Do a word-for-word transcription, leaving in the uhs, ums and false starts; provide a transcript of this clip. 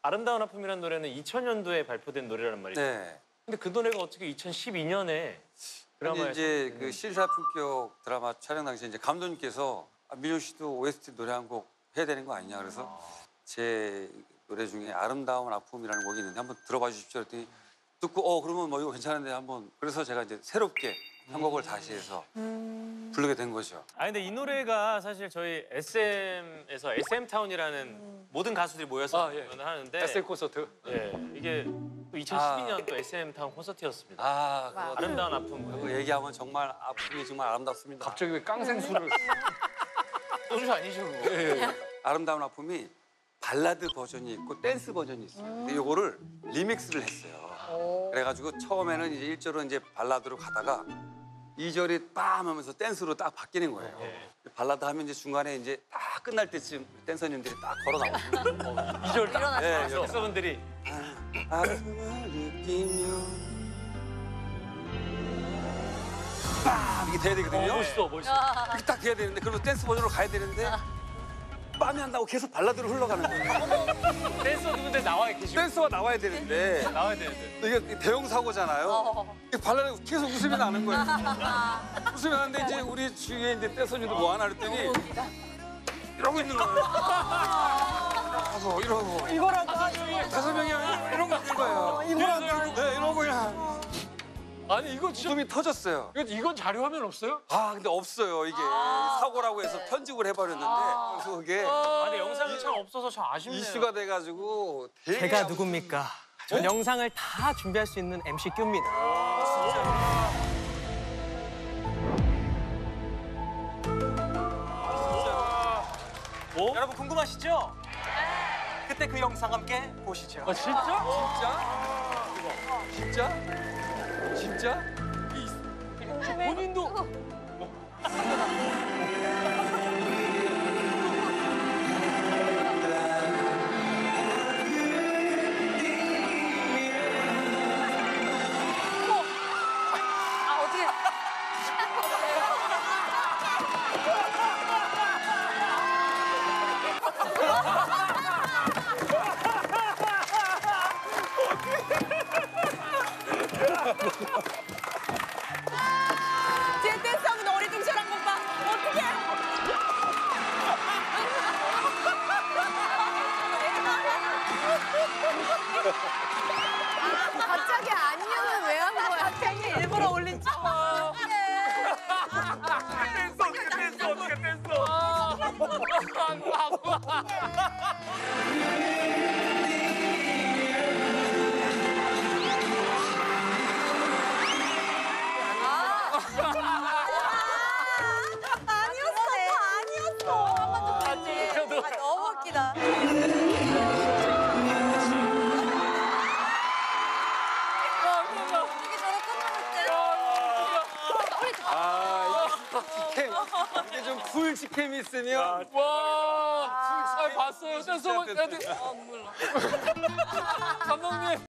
아름다운 아픔이라는 노래는 이천 년도에 발표된 노래란 말이죠. 네. 근데 그 노래가 어떻게 이천십이 년에 드라마에 이제 그 실사품격 드라마 촬영 당시에 이제 감독님께서 아, 민효 씨도 오에스티 노래 한 곡 해야 되는 거 아니냐 그래서 제 노래 중에 아름다운 아픔이라는 곡이 있는데 한번 들어봐 주십시오 그랬더니 듣고 어 그러면 뭐 이거 괜찮은데 한번 그래서 제가 이제 새롭게 편곡을 다시 해서 음... 부르게 된 거죠. 아 근데 이 노래가 사실 저희 에스엠에서 에스엠타운이라는 음... 모든 가수들이 모여서 아, 예. 하는데 에스엠 콘서트. 예, 이게 또 이천십이 년 아... 또 에스엠타운 콘서트였습니다. 아, 그거 아름다운 아픔. 그거 얘기하면 정말 아픔이 정말 아름답습니다. 갑자기 왜 깡생수를? 소주 아니죠? 그거. 예, 예. 아름다운 아픔이 발라드 버전이 있고 댄스 버전이 있어요. 근데 이거를 리믹스를 했어요. 그래가지고 처음에는 이제 일 절은 이제 발라드로 가다가 이 절이 빰 하면서 댄스로 딱 바뀌는 거예요. 네. 발라드 하면 이제 중간에 이제 딱 끝날 때쯤 댄서님들이 딱 걸어 나오고 이 절 딱. 네, 댄서분들이 아픔을 느끼며 빰 이게 돼야 되거든요. 어, 멋있어, 멋있어. 이렇게 딱 돼야 되는데 그러면 댄스 버전으로 가야 되는데 빰이 한다고 계속 발라드로 흘러가는 거예요. 댄서 누군데 나와 계시고. 댄서가 나와야 되는데 나와야 되는데. 이게 대형 사고잖아요. 어. 발라드 계속 웃음이 나는 거예요. 웃음이 나는데 이제 우리 주위에 이제 댄서님도 뭐 하나 그랬더니 이러고 있는 거예요. 이러고 이러고 이거라도 다섯 명이 이런 거 있는 거예요. 이거라도 네 이러고 그냥 아니 이거 진짜 웃음이 터졌어요. 이건, 이건 자료화면 없어요? 아 근데 없어요 이게 사고라고 해서 편집을 해버렸는데 그래서 그게 아, 근데 영상이 참 없어서 참 아쉽네요. 이슈가 돼가지고 되게 제가 누굽니까? 전 영상을 다 준비할 수 있는 엠씨 큐입니다. 어? 여러분 궁금하시죠? 그때 그 영상 함께 보시죠. 아 진짜? 진짜? 진짜? 본인도 아 어떻게? 제 댄스하면 어리둥절한 것 봐. 어떡해? 갑자기 안녕은 왜 한 거야? 괜히 일부러 올린 척. 댄서 어떻게 댄서 어떻게 댄서. 아니었어, 다 아니었어. 아, 너무 웃기다. 어떻게 저렇게 끝나는데? 아 이게 이게 좀 쿨 직캠이 있으면 와, 아, 봤어요. 댄서 애들. 어, 몰라. 감독님.